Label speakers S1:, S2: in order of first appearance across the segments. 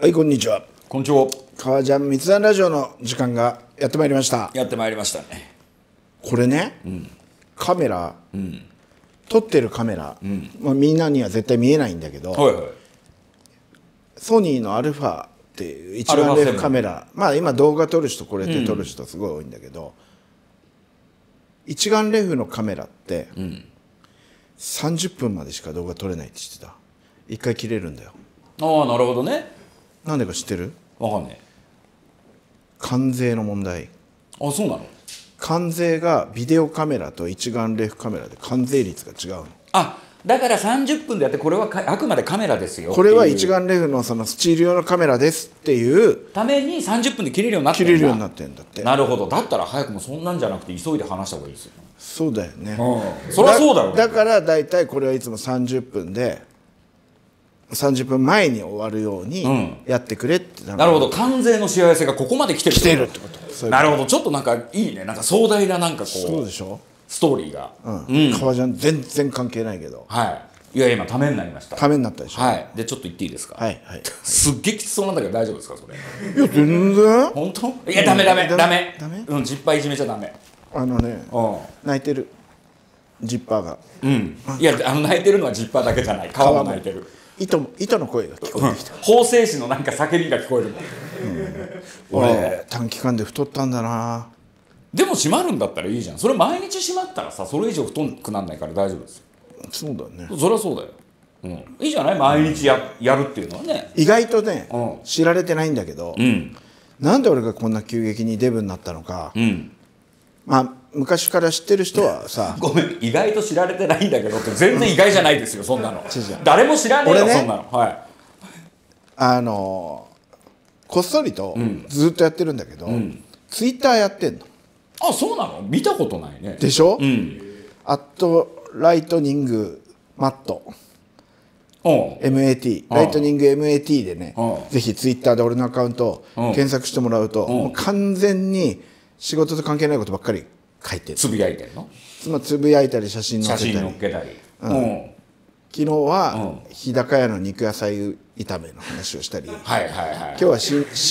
S1: はい、こんにちは。
S2: こんにちは。
S1: 革ジャン密談ラジオの時間がやってまいりました。
S2: やってまいりましたね。
S1: これね、カメラ、撮ってるカメラ、みんなには絶対見えないんだけど、
S2: はいはい。
S1: ソニーのアルファっていう一眼レフカメラ、まあ今動画撮る人これで撮る人すごい多いんだけど、一眼レフのカメラって、30分までしか動画撮れないって知ってた？一回切れるんだよ。
S2: ああ、なるほどね。
S1: なんでか知ってる？
S2: わかんね
S1: 関税の問題。
S2: え。あ、そうなの？
S1: 関税がビデオカメラと一眼レフカメラで関税率が違うの。
S2: あ、だから30分でやってこれはあくまでカメラですよ。
S1: これは一眼レフのそのスチール用のカメラですっていう
S2: ために30分で切れるようになってるんだ。
S1: 切れるようになってんだって。
S2: なるほど。だったら早くもそんなんじゃなくて急いで話した方がいいですよ。
S1: そうだよね。
S2: そりゃそうだろうね。
S1: だから大体これはいつも30分で30分前に終わるようにやってくれって
S2: なるほど。関税の幸せがここまで来てる
S1: ってこと。
S2: なるほど。ちょっとなんかいいね。なんか壮大ななんかこう
S1: そうでしょ。
S2: ストーリーが。
S1: 革ジャン全然関係ないけど。
S2: はい。いや今ためになりました。
S1: ためになったでしょ。
S2: はい。でちょっと言っていいですか？
S1: はいはい。
S2: すっげえきつそうなんだけど大丈夫ですかそれ？
S1: いや全然。
S2: 本当？いやダメ。
S1: ダメ。
S2: ジッパーいじめちゃダメ。
S1: 泣いてるジッパーが。
S2: いや泣いてるのはジッパーだけじゃない。皮も泣いてる。
S1: 糸の声が聞こえてきた。
S2: 縫製師のなんか叫びが聞こえるもん。
S1: 俺短期間で太ったんだな。
S2: でも締まるんだったらいいじゃん。それ毎日締まったらさ、それ以上太くなんないから大丈夫ですよ。
S1: そうだね。
S2: そりゃそうだよ。いいじゃない？毎日やるっていうのはね。
S1: 意外とね、知られてないんだけど、なんで俺がこんな急激にデブになったのか、まあ昔から知ってる人はさ、
S2: ごめん、意外と知られてないんだけどって全然意外じゃないですよそんなの。誰も知らねえよ、そんなの。はい。
S1: こっそりとずっとやってるんだけど、ツイッターやってんの。
S2: あ、そうなの？見たことないね。
S1: でしょ？アットライトニングマット MAT ライトニング MAT でね、ぜひツイッターで俺のアカウント検索してもらうと、もう完全に仕事と関係ないことばっかり書いてる。
S2: つぶやいてるの？
S1: つぶやいたり写真載せたり。
S2: 載っけたり。
S1: 昨日は日高屋の肉野菜炒めの話をしたり、今日は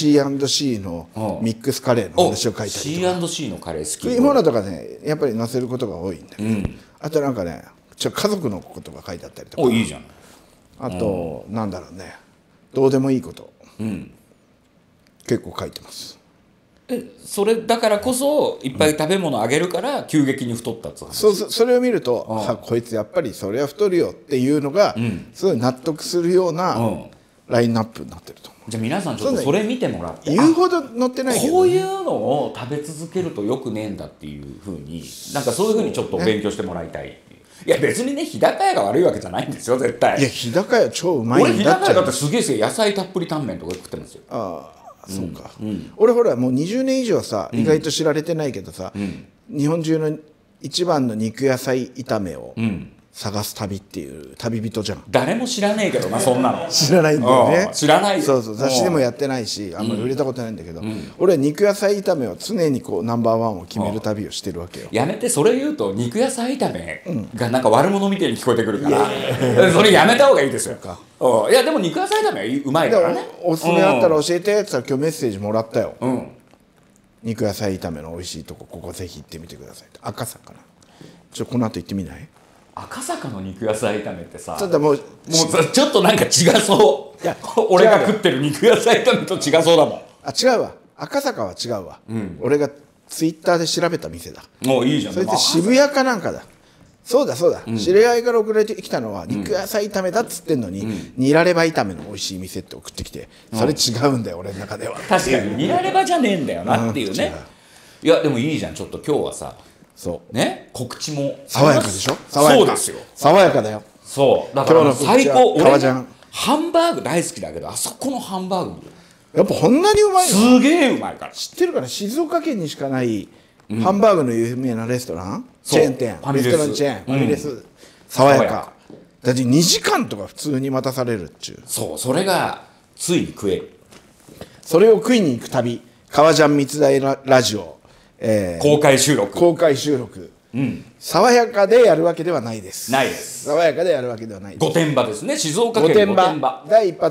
S1: C&C のミックスカレーの話を書いたりとか。
S2: C&C のカレー好き。
S1: 食い物とかねやっぱり載せることが多いんだけど、あとなんかね家族のことが書いてあったりとか。
S2: いいじゃん。
S1: あとなんだろうね、どうでもいいこと、結構書いてます。
S2: それだからこそいっぱい食べ物あげるから急激に太ったって話。
S1: それを見ると、こいつやっぱりそれは太るよっていうのが、すごい納得するようなラインナップになってると思う。
S2: じゃあ皆さんちょっとそれ見てもらって、
S1: 言うほど載ってないけど、
S2: こういうのを食べ続けるとよくねえんだっていうふうに、なんかそういうふうにちょっと勉強してもらいたい。いや別にね日高屋が悪いわけじゃないんですよ絶対。
S1: いや日高屋超うまいんだって。
S2: 俺日高屋だってすげえ野菜たっぷりタンメンとか食ってますよ。
S1: そうか、俺ほらもう20年以上さ、意外と知られてないけどさ、日本中の一番の肉野菜炒めを探す旅っていう旅人じゃん。
S2: 誰も知らねえけどなそんなの。
S1: 知らないんだよね。
S2: 知らないよ。
S1: そう雑誌でもやってないしあんまり売れたことないんだけど、俺は肉野菜炒めを常にこうナンバーワンを決める旅をしてるわけよ。
S2: やめて、それ言うと肉野菜炒めがなんか悪者みたいに聞こえてくるからそれやめた方がいいですよ。いやでも肉野菜炒めはうまいからね。
S1: おすすめあったら教えてって言ったら今日メッセージもらったよ。肉野菜炒めの美味しいとこ、ここぜひ行ってみてください。赤坂かな。この後行ってみない？
S2: 赤坂の肉野菜炒めってさ、
S1: ちょっともう
S2: ちょっとなんか違そう。いや俺が食ってる肉野菜炒めと違そうだもん。
S1: 違うわ、赤坂は違うわ、俺がツイッターで調べた店だ。
S2: もういいじゃん。
S1: それって渋谷かなんかだ。そうだ、知り合いから送られてきたのは肉野菜炒めだっつってんのに、ニラレバ炒めの美味しい店って送ってきて、それ違うんだよ俺の中では。
S2: 確かにニラレバじゃねえんだよなっていうね。いやでもいいじゃん。ちょっと今日はさ、
S1: そう
S2: ね、告知も
S1: 爽やかでしょ。
S2: そうですよ、
S1: 爽やかだよ。
S2: そうだから最高。
S1: 俺
S2: ハンバーグ大好きだけど、あそこのハンバーグ
S1: やっぱこんなにうまいの？
S2: すげえうまいから。
S1: 知ってるかな？静岡県にしかないハンバーグの有名なレストラン、チェーン店、レストランチェーン、ファミレス、爽やかだって2時間とか普通に待たされるっちゅう。
S2: そう、それがついに食える。
S1: それを食いに行く旅、革ジャン密談ラジオ、
S2: 公開収録、
S1: 爽やかでやるわけではないです。
S2: ないです。
S1: 爽やかでやるわけではないです。
S2: 御殿場ですね。静岡県御殿場
S1: 第一発目、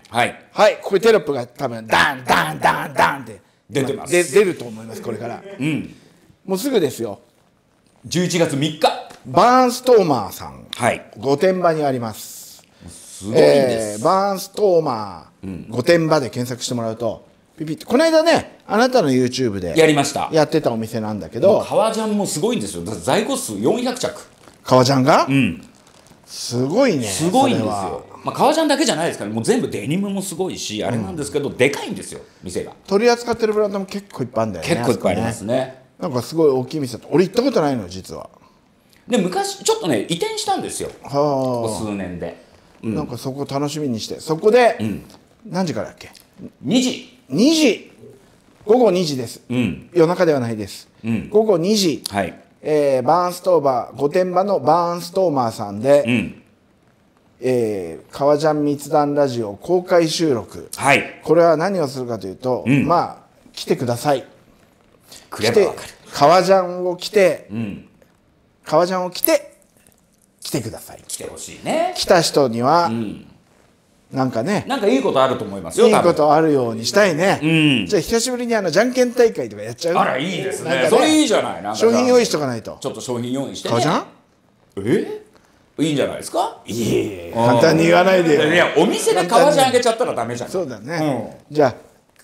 S2: はい
S1: はいここにテロップが多分ダンダンダンダンって
S2: 出てます。
S1: 出ると思いますこれから。もうすぐですよ。
S2: 11月3日。
S1: バーンストーマーさん、
S2: はい。
S1: 御殿場にあります。
S2: すごいです。
S1: バーンストーマー、御殿場で検索してもらうとピピッとこの間ねあなたの YouTube で
S2: やりました。
S1: やってたお店なんだけど、
S2: 革ジャンもすごいんですよ。だって在庫数400着。
S1: 革ジャンが、すごいね。
S2: すごいんです
S1: それは
S2: よ。まあ革ジャンだけじゃないですから、もう全部デニムもすごいし、あれなんですけど、でかいんですよ、店が。
S1: 取り扱ってるブランドも結構いっぱいあるんだよね。
S2: 結構いっぱいありますね。
S1: なんかすごい大きい店だと俺行ったことないのよ実は。
S2: で昔ちょっとね移転したんですよ。ここ
S1: は
S2: 数年で。
S1: あ、なんかそこ楽しみにしてそこで、何時からだっけ。
S2: 2時。
S1: 2時午後2時です、夜中ではないです、午後2時、
S2: はい。
S1: バーンストーバー御殿場のバーンストーマーさんで、革ジャン密談ラジオ公開収録、
S2: はい。
S1: これは何をするかというと、まあ来てください。
S2: くればわかる。
S1: 革ジャンを着て、革ジャンを着て来てください。
S2: 来てほしいね。
S1: 来た人には、なんかね
S2: なんかいいことあると思いますよ。
S1: いいこ
S2: 多分
S1: とあるようにしたいね、じゃあ久しぶりにじゃんけん大会とかやっちゃう。
S2: あらいいですね。
S1: なんかね
S2: それいいじゃない。なんか
S1: 商品用意しとかないと。
S2: ちょっと商品用意してね。
S1: 革ジャン
S2: いいんじゃないですか。
S1: いえ簡単に言わないでよ。
S2: いやお店で革ジャンあげちゃったらダメじゃん。
S1: そうだね、じゃあ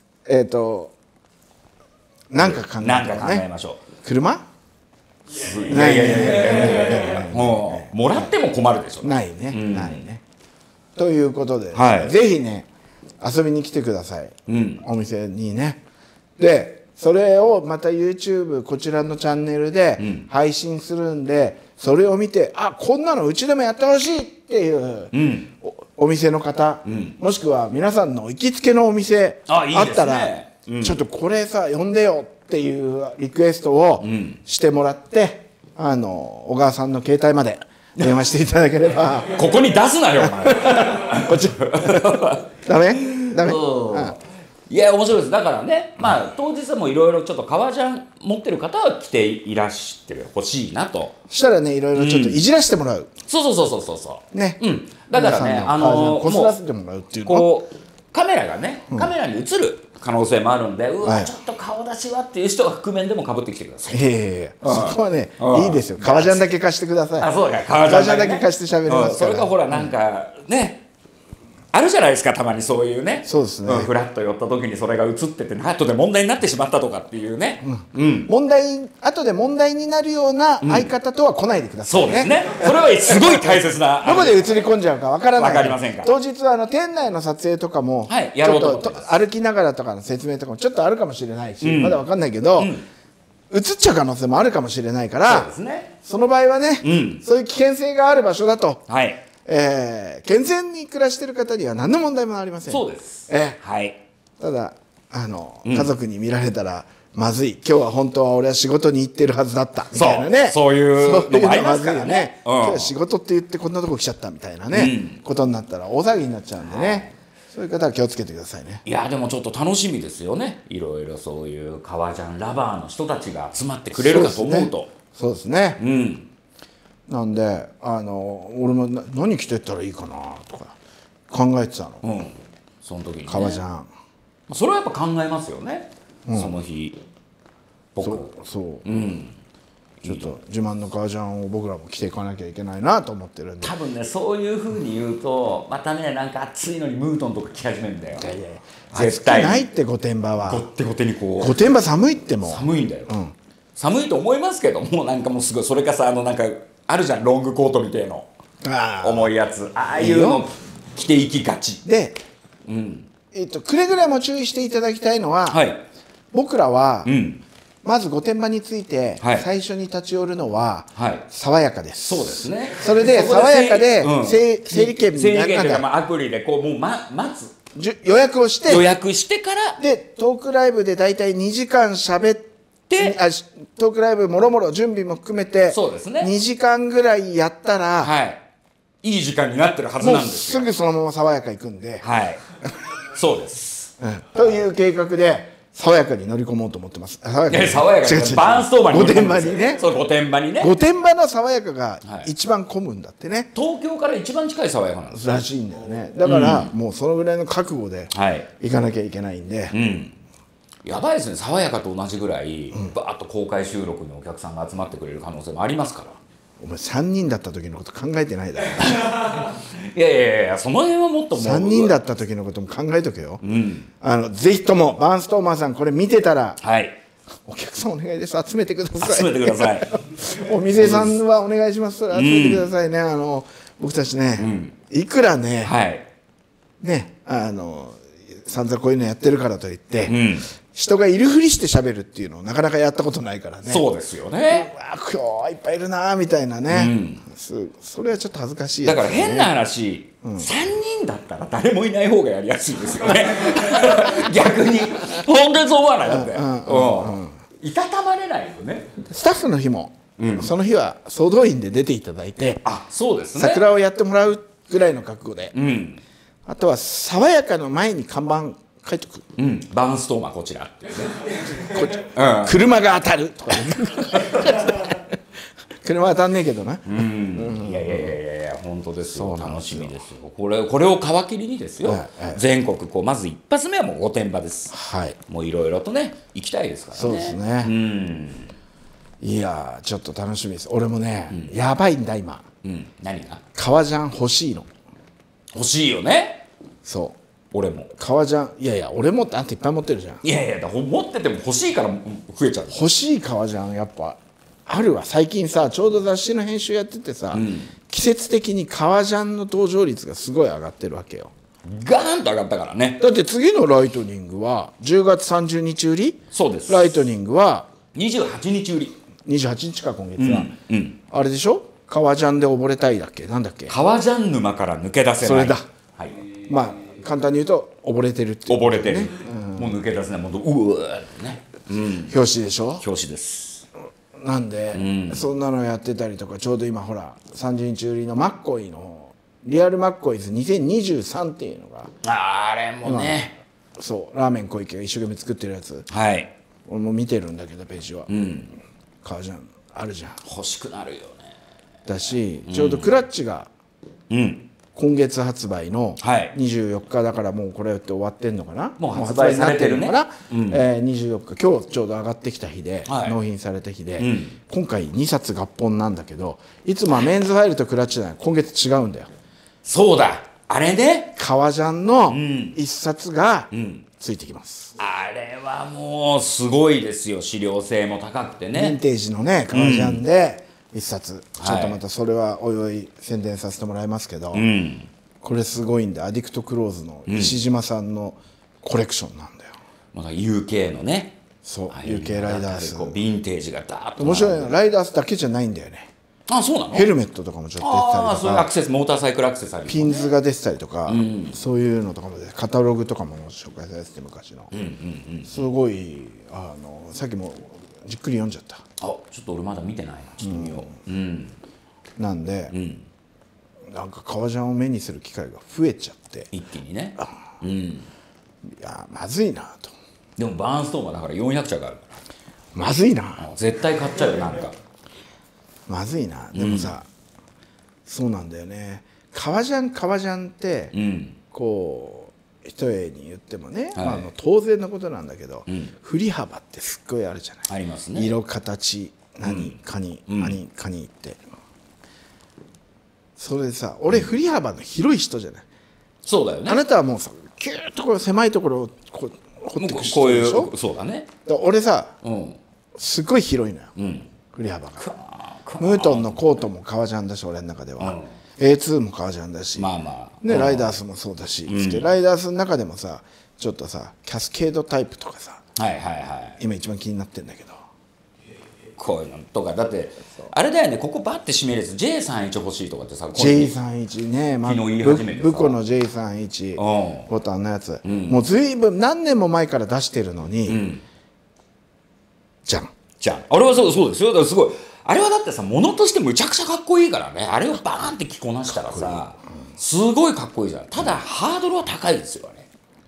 S1: なんか考えようね。
S2: なんか考えましょ
S1: 車
S2: う。いやいやいやいやもらっても困るでしょ。
S1: ないね、ないね。ということで、
S2: はい
S1: ぜひね遊びに来てください、お店にね。でそれをまた YouTube こちらのチャンネルで配信するんで、それを見てあこんなのうちでもやってほしいっていう、お店の方、もしくは皆さんの行きつけのお店
S2: あいいですね
S1: ったら、ちょっとこれさ呼んでよっていうリクエストをしてもらって、小川さんの携帯まで電話していただければ
S2: ここに出すなよお前。
S1: こっちダメダメ、
S2: いや面白いです。だからね、まあ当日はもういろいろちょっと革ジャン持ってる方は来ていらしてほしいなと。
S1: そしたらねいろいろちょっといじらしてもらう、
S2: そうそう
S1: ね、
S2: だからね
S1: 皆さんのこすらせてもらうっていうの
S2: こうカメラがねカメラに映る可能性もあるんで、うわ
S1: はい
S2: ちょっと顔出しはっていう人が覆面でもかぶってきてください。
S1: そこはねいいですよ。革ジャンだけ貸してください。
S2: あそうか
S1: 革ジャンだけ貸して喋りますから。
S2: それがほらなんかねあるじゃないですか、たまにそういうね。
S1: そうですね
S2: フラッと寄った時にそれが映ってて後で問題になってしまったとかっていうね。
S1: 後で問題になるような相方とは来ないでくださいね。
S2: そうですね。それはすごい大切な。
S1: どこで映り込んじゃうかわからない。
S2: わかりませんか。
S1: 当日は店内の撮影とかも、
S2: はいやろうと思って
S1: ちょっ
S2: ます
S1: と歩きながらとかの説明とかもちょっとあるかもしれないし、まだわかんないけど、映っちゃう可能性もあるかもしれないか
S2: そう
S1: ら、
S2: ですね。
S1: その場合はね、そういう危険性がある場所だと、
S2: はい。
S1: 健全に暮らしている方には何の問題もありません。
S2: そうです。はい。
S1: ただ家族に見られたらまずい、今日は本当は俺は仕事に行ってるはずだったみたいなね、
S2: そういうのもありますからね。
S1: そういうのまずいよね、今日は仕事って言ってこんなとこ来ちゃったみたいなね、ことになったら大騒ぎになっちゃうんでね、そういう方は気をつけてくださいね。
S2: いやでもちょっと楽しみですよね。いろいろそういう革ジャンラバーの人たちが集まってくれるかと思うと。
S1: そうですね、なんで俺も何着てったらいいかなとか考えてたの、
S2: その時にね。
S1: 革ジャン。
S2: それはやっぱ考えますよね。その日僕
S1: そう、ちょっと自慢の革ジャンを僕らも着ていかなきゃいけないなと思ってるんで。
S2: 多分ねそういうふうに言うとまたねなんか暑いのにムートンとか着始めるんだよ。
S1: 暑くないって御殿場は。
S2: ごってごてにこう
S1: 御殿場寒いってもう
S2: 寒いんだよ、寒いと思いますけどもなんかもうすごいそれかさなんかあるじゃんロングコートみたいの重いやつああいうの着ていきがち
S1: で、くれぐれも注意していただきたいのは、僕らは、まず御殿場について最初に立ち寄るのは爽やかです。
S2: そうですね。
S1: それで爽やかで整理券
S2: というかアプリでこうもう待つ
S1: 予約をして
S2: から
S1: でトークライブでだいたい2時間喋ってトークライブもろもろ準備も含めて
S2: そうですね
S1: 2時間ぐらいやったら
S2: いい時間になってるはずなんですよ。
S1: もうすぐそのまま爽やか行くんで、
S2: そうです、
S1: という計画で爽やかに乗り込もうと思ってます。爽やかに
S2: 爽やかにバーンストーマーに
S1: 御殿場にね。
S2: そう、御殿場にね。
S1: 御殿場の爽やかが一番混むんだってね、
S2: 東京から一番近い爽やかなんです
S1: らしいんだよね。だから、もうそのぐらいの覚悟で行かなきゃいけないんで、
S2: やばいですね。爽やかと同じぐらい、バーッと公開収録にお客さんが集まってくれる可能性もありますから。
S1: お前3人だった時のこと考えてないだろ。
S2: いやいやいや、その辺はもっともう
S1: 3人だった時のことも考えとけよ、ぜひともバーンストーマーさんこれ見てたら、お客さんお願いです、集めてください。
S2: 集めてください。
S1: お店さんはお願いします、集めてくださいね。僕たちね、いくらね、散々こういうのやってるからといって、人がいるふりして喋るっていうのをなかなかやったことないからね。
S2: そうですよね。
S1: 今日はいっぱいいるなみたいなね、それはちょっと恥ずかしい
S2: だから変な話、3人だったら誰もいない方がやりやすいですよね。逆に本当にそう思わないだって、いたたまれないよね。
S1: スタッフの日も、その日は総動員で出ていただいて、
S2: そうですね、
S1: 桜をやってもらうぐらいの覚悟で、あとは爽やかの前に看板書いてくる、
S2: バーンストーマーこちらっていう
S1: ね、車が当たるとか車当たんねえけどな。
S2: いやいやいやいや、本当ですよ。楽しみですよ。これを皮切りにですよ、全国こうまず一発目はもう御殿場です。もういろいろとね行きたいですからね。
S1: そうですね。いやちょっと楽しみです。俺もね、やばいんだ今。
S2: 何が？
S1: 革ジャン欲しいの。
S2: 欲しいよね。
S1: そう。
S2: 俺も
S1: 革ジャン、いやいや俺もってあんたいっぱい持ってるじゃん。
S2: いやいや、持ってても欲しいから増えちゃう。
S1: 欲しい革ジャンやっぱあるわ。最近さ、ちょうど雑誌の編集やっててさ、季節的に革ジャンの登場率がすごい上がってるわけよ。
S2: ガーンと上がったからね。
S1: だって次のライトニングは10月30日売り。
S2: そうです。
S1: ライトニングは
S2: 28日売り。
S1: 28日か今月は、あれでしょ、革ジャンで溺れたいだっけ、なんだっけ、
S2: 革ジャン沼から抜け出せない。
S1: それだ。まあ簡単に言うと溺れてるっていう、
S2: 溺れてる、もう抜け出せない。もううわーってね、
S1: 表紙でしょ。
S2: 表紙です。
S1: なんで、そんなのやってたりとか、ちょうど今ほら30日売りのマッコイのリアルマッコイズ2023っていうのが、
S2: あれもね、
S1: そうラーメン小池が一生懸命作ってるやつ、俺も見てるんだけどページは、革ジャンあるじゃん。
S2: 欲しくなるよね。
S1: だし、ちょうどクラッチが、今月発売の24日だから、もうこれって終わってんのかな、
S2: もう発売されてるね。
S1: もう発売になってるのかな、24日今日ちょうど上がってきた日で、納品された日で、今回2冊合本なんだけど、いつもはメンズファイルとクラッチじゃない、今月違うんだよ。
S2: そうだ、あれね、
S1: 革ジャンの1冊がついてきます。
S2: あれはもうすごいですよ。資料性も高くてね、
S1: ヴィンテージのね革ジャンで1冊、ちょっとまたそれはおいおい宣伝させてもらいますけど、これすごいんで、アディクトクローズの石島さんのコレクションなんだよ。
S2: まだ UK のね、
S1: そう UK ライダース、
S2: ヴィンテージがダーッと
S1: 面白いの。ライダースだけじゃないんだよね。
S2: そうなの？
S1: ヘルメットとかもちょっと出てたりとか、
S2: そういうアクセス、モーターサイクルアクセサリー、
S1: ピンズが出てたりとか、そういうのとかもカタログとかも紹介されてて、昔の、すごいさっきもじっくり読んじゃった。
S2: ちょっと俺まだ見てないな。ちょっと見よう。
S1: なんで、なんか革ジャンを目にする機会が増えちゃって、
S2: 一気にね。
S1: いやまずいなと。
S2: でもバーンストーマーだから400着あるから、
S1: まずいな、
S2: 絶対買っちゃうよ。なんか
S1: まずいな。でもさ、そうなんだよね。革ジャンって、こう一重に言ってもね、当然のことなんだけど、振り幅ってすっごいあるじゃない。
S2: ありますね。
S1: 色形何かに何かにって、それでさ、俺振り幅の広い人じゃない。
S2: そうだよね。
S1: あなたはもうさ、キューッとこう狭いところをこう掘っていく人でしょ。
S2: そうだね。
S1: 俺さ、すごい広いのよ、振り幅が。ムートンのコートも革ジャンだし、俺の中では、A2 も革ジャンだし、ね、ライダースもそうだし、ライダースの中でもさ、ちょっとさキャスケードタイプとかさ、今一番気になってんだけど、
S2: こういうのとか。だってあれだよね、ここバッて締めるやつ J31 欲しいとかってさ、
S1: J31 ね、
S2: 昨日言い始めてさ、
S1: ブコの J31 ボタンのやつ、もうずいぶん何年も前から出してるのに、じゃん
S2: あれはそうですよ。だからすごい、あれはだってさ、物としてむちゃくちゃかっこいいからね。あれをバーンって着こなしたらさ、すごいかっこいいじゃん。ただハードルは高いですよね。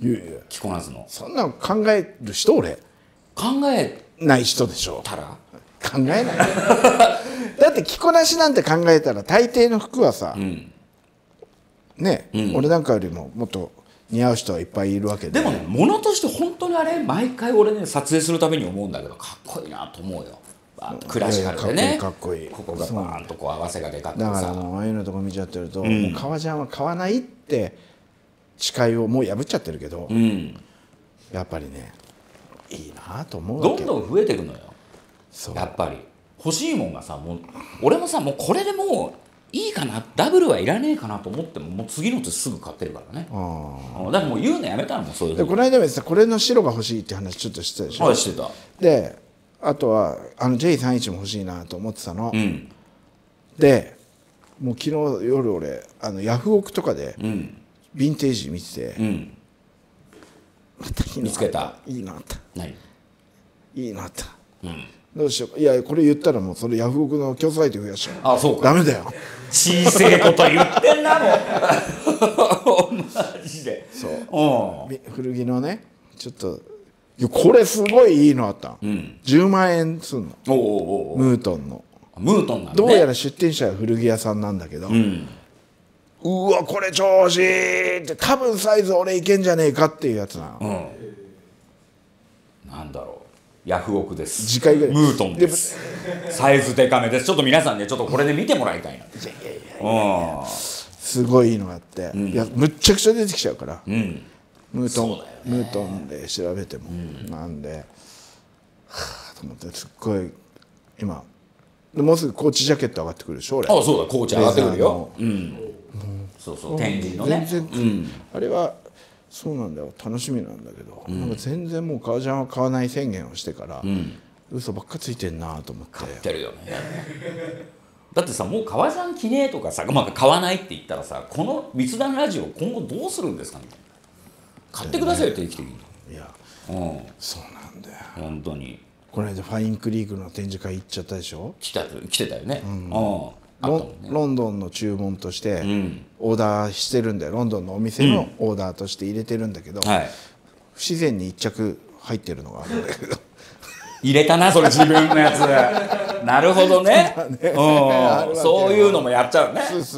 S1: 着
S2: こなすの。
S1: そんなの考える人俺
S2: 考え
S1: ない人でしょ。
S2: たら
S1: 考えないだって着こなしなんて考えたら大抵の服はさ、ね、俺なんかよりももっと似合う人はいっぱいいるわけで。
S2: でもね、物として本当にあれ毎回俺ね撮影するために思うんだけど、かっこいいなと思うよ。クラシカルでね、
S1: かっこいい、
S2: ここがバーンとこう合わせがでかくてさ、
S1: だからもうああいうのとか見ちゃってると、もう革ジャンは買わないって誓いをもう破っちゃってるけど、やっぱりねいいなと思うわけ。
S2: どんどん増えていくのよ。やっぱり欲しいもんがさ、もう俺もさ、もうこれでもういいかな、ダブルはいらねえかなと思っても、もう次の年すぐ買ってるからね。だからもう言うのやめたのもそういう
S1: で、この間もさ、これの白が欲しいって話ちょっとしてたでしょ。
S2: はい、してた。
S1: で、あとはJ31も欲しいなと思ってたの、でもう昨日夜俺ヤフオクとかでヴィンテージ見てて、またいいの
S2: 見つけた。
S1: いいのあった。
S2: 何？
S1: いいのあった。どうしよう。いや、これ言ったらもうそれヤフオクの競争相手増やしちゃう。
S2: あ、そうか。
S1: ダメだよ。
S2: 小せえこと言ってんなもん。マジで。
S1: そう。古着のね、ちょっとこれすごいいいのあった。10万円すんの。ムートンの。
S2: ムートンなんだね。
S1: どうやら出店者は古着屋さんなんだけど、うわこれ調子いいって、多分サイズ俺いけんじゃねえかっていうやつな。
S2: なんだろう。ヤフオクです。
S1: 次回ぐらい。
S2: ムートンです。サイズデカめです。ちょっと皆さんね、ちょっとこれで見てもらいたいな。
S1: すごいのがあって、いやむっちゃくちゃ出てきちゃうから、ムートンで調べても、なんで、はあと思ってすっごい今もうすぐコーチジャケット上がってくるでしょ俺。
S2: あ、そうだ、コーチ上がってくるよ。そうそう、展示のね。
S1: 全然、あれはそうなんだよ、楽しみなんだけど、なんか全然もう革ジャンは買わない宣言をしてから、嘘ばっかついてんなと思って。
S2: 買ってるよね。だってさ、もう革ジャン着ねえとかさ、まあ、買わないって言ったらさ、この密談ラジオ今後どうするんですかみたいな。買ってくださいよ、定期的に。
S1: いや、そうなんだよ
S2: 本当に。
S1: この間ファインクリークの展示会行っちゃったでしょ。
S2: 来てたよね。
S1: ロンドンの注文としてオーダーしてるんだよ。ロンドンのお店のオーダーとして入れてるんだけど、不自然に1着入ってるのがあるんだけど
S2: 入れたな、それ自分のやつ。なるほどね。そういうのもやっちゃうね。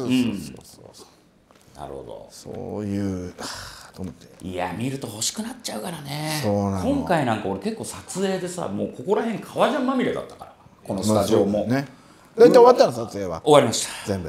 S2: なるほど。
S1: そういうと思って。
S2: いや、見ると欲しくなっちゃうからね。
S1: 今
S2: 回なんか俺結構撮影でさ、もうここら辺革ジャンまみれだったから、このスタジオも
S1: ね。大体終わったの、撮影は。
S2: 終わりました。
S1: 全部。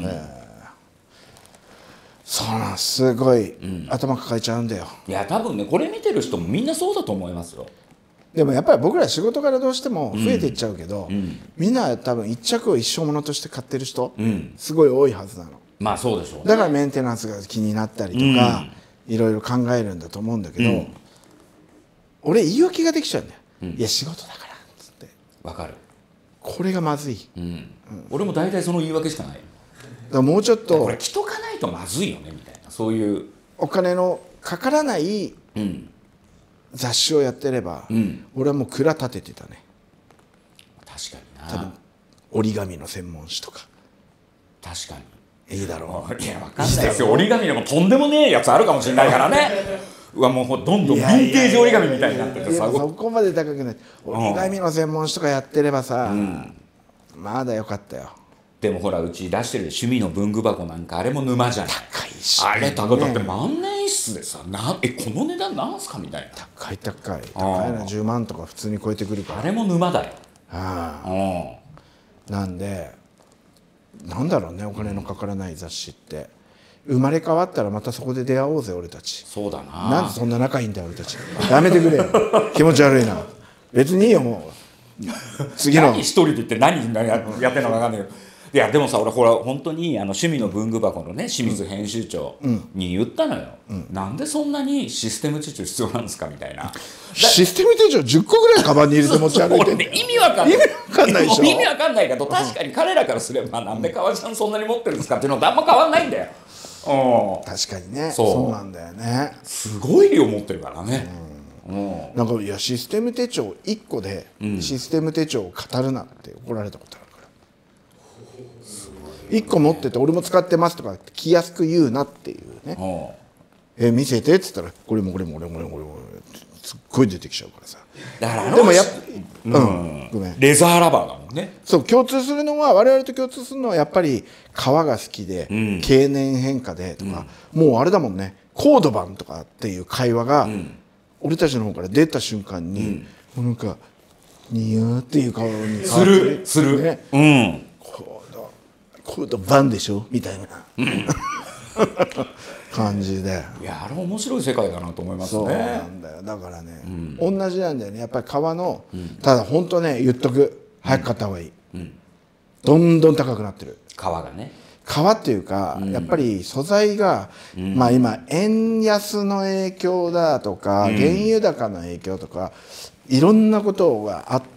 S1: そうなん、すごい頭抱えちゃうんだよ。
S2: いや、多分ね、これ見てる人もみんなそうだと思いますよ。
S1: でもやっぱり僕ら仕事からどうしても増えていっちゃうけど、みんな多分一着を一生ものとして買ってる人、すごい多いはずなの。
S2: まあそうでしょうね。
S1: だからメンテナンスが気になったりとか、いろいろ考えるんだと思うんだけど、俺言い訳ができちゃうんだよ。いや仕事だからっつって。
S2: わかる。
S1: これがまずい。
S2: 俺も大体その言い訳しかない。だ
S1: からもうちょっと
S2: これ着とかないとまずいよねみたいな、そういう
S1: お金のかからない雑誌をやってれば、俺はもう蔵立ててたね。
S2: 確かにな。
S1: 多分折り紙の専門誌とか。
S2: 確か
S1: にいいだろ
S2: う。いや、わかんないですよ。折り紙でもとんでもねえやつあるかもしれないからね。うわ、もうどんどんヴィンテージ折り紙みたいになっててさ、
S1: そこまで高くない。折り紙の専門誌とかやってればさ、まだよかったよ。
S2: でもほら、うち出してる趣味の文具箱なんかあれも沼じゃない。
S1: 高いし、
S2: あれ高い。だって万年筆でさ、この値段なんすかみたいな。
S1: 高いな。10万とか普通に超えてくるから。
S2: あれも沼だよ。
S1: なんでなんだろうね、お金のかからない雑誌って。生まれ変わったらまたそこで出会おうぜ俺たち。
S2: そうだな。
S1: なんでそんな仲いいんだよ俺たち。やめてくれよ気持ち悪いな。別にいいよもう。次の
S2: 何一人で言って何やってんのか分かんないけど、いやでもさ、俺ほら本当に趣味の文具箱のね清水編集長に言ったのよ、なんでそんなにシステム手帳必要なんですかみたいな。
S1: システム手帳10個ぐらいカバンに入れて持ち歩いてんだよ。
S2: 意味わかんない。
S1: 意味わかんないでしょ。
S2: 意味わかんないけど、確かに彼らからすればなんで革ジャンそんなに持ってるんですかっていうのとあんま変わんないんだよ。
S1: 確かにね。そうなんだよね。
S2: すごい量持ってるからね。
S1: なんかいやシステム手帳1個でシステム手帳を語るなって怒られたことあるから。1個持ってて俺も使ってますとか気安く言うなっていうね。 見せてっつったらこれもすっごい出てきちゃうからさ。
S2: だから
S1: でもやっ
S2: ぱ
S1: ごめん、
S2: レザーラバーだもんね。
S1: そう共通するのは我々と共通するのはやっぱり革が好きで、経年変化でとか、もうあれだもんね、コードバンとかっていう会話が、俺たちの方から出た瞬間に、もうなんかニヤーっていう顔に
S2: する、
S1: ね、コードバンでしょみたいな、感じで。
S2: いやあれ面白い世界だなと思いますね。
S1: そうなんだよ。だからね、同じなんだよね。やっぱり革の、ただ本当ね言っとく、早く買った方がいい、どんどん高くなってる
S2: 革がね。
S1: 革っていうか、やっぱり素材が、まあ今円安の影響だとか、原油高の影響とかいろんなことがあって、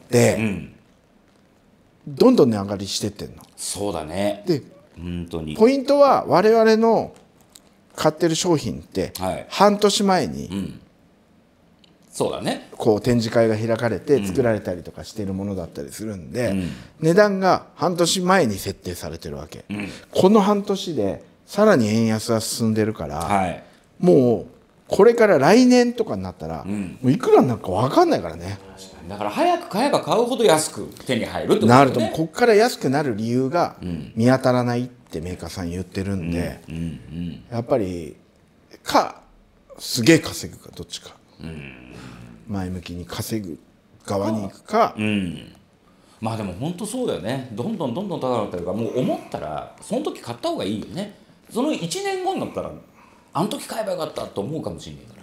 S1: どんどん値上がりしてってんの。
S2: そうだね。
S1: で
S2: 本当に
S1: ポイントは我々の買ってる商品って、半年前に、
S2: そうだね、
S1: こう展示会が開かれて作られたりとかしているものだったりするんで、値段が半年前に設定されてるわけ、この半年でさらに円安が進んでるから、もうこれから来年とかになったら、もういくらになるか分かんないからね。
S2: だから早く買えば買うほど安く手に入るってこと
S1: なると、こっから安くなる理由が見当たらないってメーカーさん言ってるんで、やっぱりすげえ稼ぐかどっちか、前向きに稼ぐ側に行くか、
S2: まあでも本当そうだよね。どんどん高くなってるから、もう思ったらその時買った方がいいよね。その1年後になったらあの時買えばよかったと思うかもしれないから、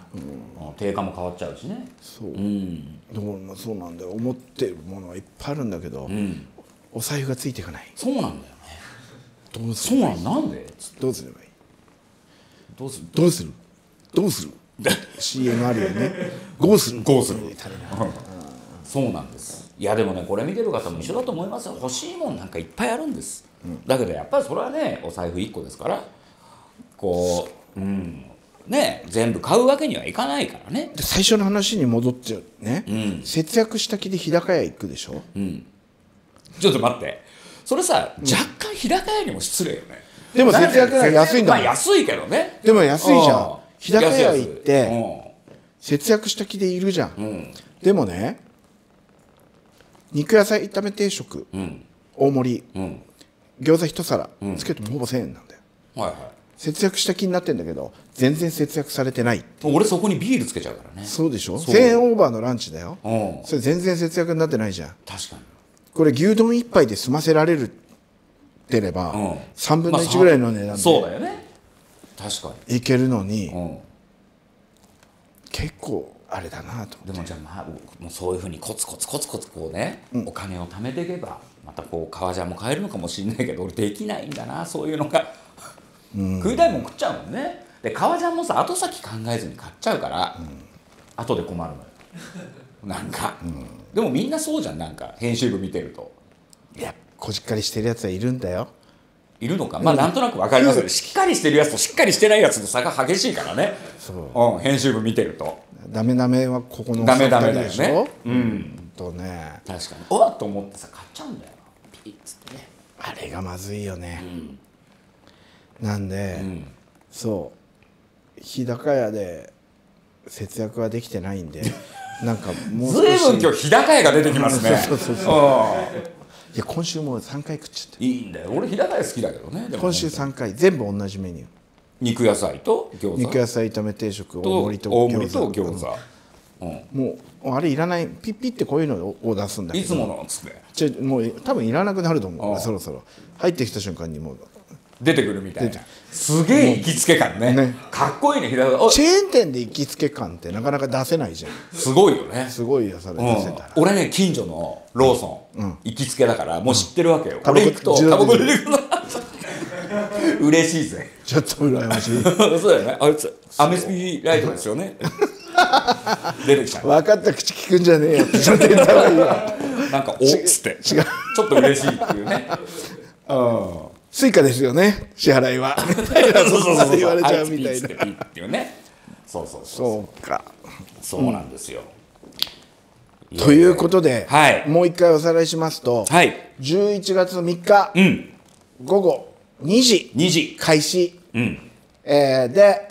S2: 定価も変わっちゃうしね。
S1: そう、そうなんだよ。思ってるものはいっぱいあるんだけど、お財布がついていかない。
S2: そうなんだよね。そうなんで
S1: どうすればいい、どうするCM あるよね。ゴーする
S2: そうなんです。いやでもね、これ見てる方も一緒だと思いますよ。欲しいもんなんかいっぱいあるんです、だけどやっぱりそれはね、お財布1個ですから、こうね、全部買うわけにはいかないからね。
S1: で最初の話に戻っちゃうね、節約した気で日高屋行くでしょ、
S2: ちょっと待って、それさ、若干日高屋にも失礼よね。
S1: でも節約が安いんだもん。
S2: まあ安いけどね。
S1: でも安いじゃん。日高屋行って節約した気でいるじゃん、でもね、肉野菜炒め定食、大盛り、餃子一皿つけてもほぼ1000円なんだよ。節約した気になってんだけど全然節約されてない。
S2: 俺そこにビールつけちゃうからね。
S1: そうでしょ。1000円オーバーのランチだよ、それ全然節約になってないじゃん。
S2: 確かに。こ
S1: れ牛丼1杯で済ませられるってれば、3分の1ぐらいの値段で、
S2: そうだよね、確か
S1: にいけるのに、結構あれだなと思って。
S2: でもじゃあ、まあ、もうそういうふうにコツコツこうね、お金を貯めていけばまたこう革ジャンも買えるのかもしれないけど、俺できないんだな、そういうのが。食いたいもん食っちゃうもんね。で革ジャンもさ、後先考えずに買っちゃうから、後で困るのよなんか、でもみんなそうじゃん。なんか編集部見てると、
S1: いやこじっかりしてるやつはいるんだよ。
S2: いるのか、まあなんとなく分かりますよね。しっかりしてるやつとしっかりしてないやつの差が激しいからね。そう、編集部見てると
S1: ダメはここの
S2: ダメだよね。
S1: とね、
S2: 確かにおっと思ってさ買っちゃうんだよ、ピッつってね。
S1: あれがまずいよね、なんで、そう日高屋で節約はできてないんでなんかもう少し
S2: 随分今日日高屋が出てきますね。
S1: いや今週もう3回食っちゃって。
S2: いいんだよ、俺日高屋好きだけどね。
S1: 今週3回全部同じメニュー、
S2: 肉野菜と餃子、
S1: 肉野菜炒め定食、大盛りと餃子、もうあれいらない、ピッピってこういうのを出すんだけど、
S2: いつものっつって、
S1: もう多分いらなくなると思う。そろそろ入ってきた瞬間にもう
S2: 出てくるみたいな。すげえ行きつけ感ね。かっこいいね、日高屋。
S1: チェーン店で行きつけ感ってなかなか出せないじゃん。
S2: すごいよね。
S1: すごいよそれ出せたら。
S2: 俺ね、近所のローソン行きつけだからもう知ってるわけよ。俺行くとタバコ出てくる嬉しいぜ。
S1: ちょっと羨ましい
S2: そうだよね。あいつアメスピライトですよね出てきた。
S1: 分かった口聞くんじゃねえよってちょっと言った方がいいわ。
S2: なんかおっつってちょっと嬉しいっていうね。
S1: スイカですよね支払いはそう言われちゃうみたいな
S2: っていうね。
S1: そうか、
S2: そうなんですよ。
S1: ということで、もう一回おさらいしますと、11月3日、午後2時開始、で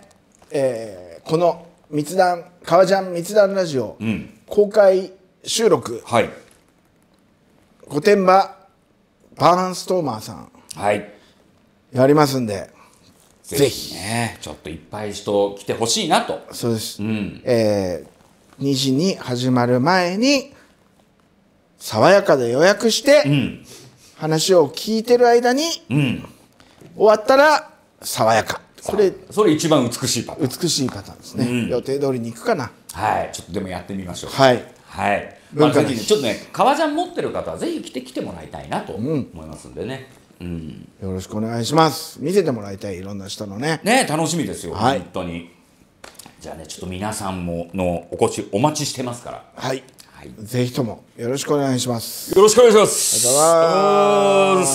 S1: この密談革ジャン密談ラジオ、公開収録、
S2: はい、
S1: 御殿場バーンストーマーさん、
S2: はい、
S1: やりますんで、ぜひ
S2: ね、ちょっといっぱい人来てほしいなと。
S1: そうです、2時に始まる前に爽やかで予約して、話を聞いてる間に、終わったら爽やか、
S2: それ一番美しいパターン、
S1: 美しいパターンですね、予定通りに行くかな。
S2: はい、ちょっとでもやってみましょう。
S1: はい
S2: はい、まあ、ぜひちょっとね、革ジャン持ってる方はぜひ来てもらいたいなと思いますんでね、
S1: よろしくお願いします。見せてもらいたい、いろんな人のね。
S2: 楽しみですよ、
S1: はい、
S2: 本当に。じゃあね、ちょっと皆さんものお越しお待ちしてますから、
S1: はい、ぜひともよろしくお願いします。
S2: よろしくお願いします。
S1: ありがとうございます。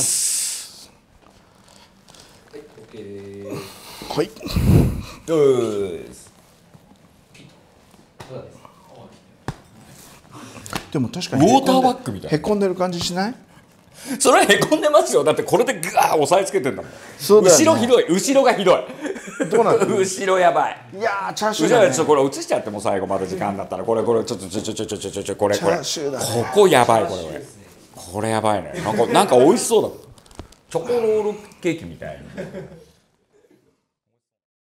S1: はい、でも確かに
S2: ウォーターバッグみたいな、
S1: へこんでる感じしない？
S2: それはへこんでますよ。だってこれでグワー押さえつけてんだもん。
S1: そうだよね、
S2: 後ろひどい、後ろがひどい。
S1: どうなの？
S2: 後ろやばい。
S1: いやー、チャーシューだね。
S2: ちょっとこれ映しちゃっても最後まで時間だったら、これちょっとこれ
S1: チャーシューだね。
S2: ここやばい、これやばいね。なんか美味しそうだ。チョコロールケーキみたいな。